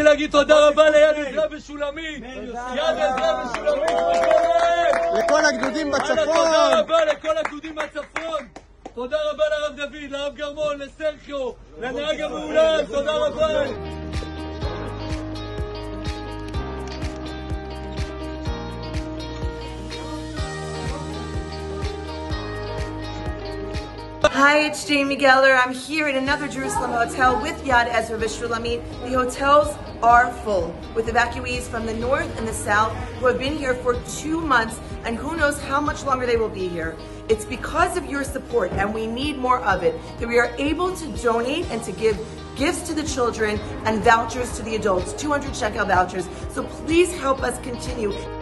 רציתי להגיד תודה רבה ליד עזרא ושולמית. יד עזרא ושולמית בשלום. לכל הגדודים בצפון. תודה רבה לכל הגדודים בצפון. תודה רבה לרב דוד, לרב גרמון, לסרחיו, לנהג המאולן. תודה רבה. Hi, it's Jamie Geller. I'm here at another Jerusalem hotel with Yad Ezra V'Shulamit. The hotels are full with evacuees from the north and the south who have been here for 2 months, and who knows how much longer they will be here. It's because of your support, and we need more of it, that we are able to donate and to give gifts to the children and vouchers to the adults, 200 shekel vouchers. So please help us continue.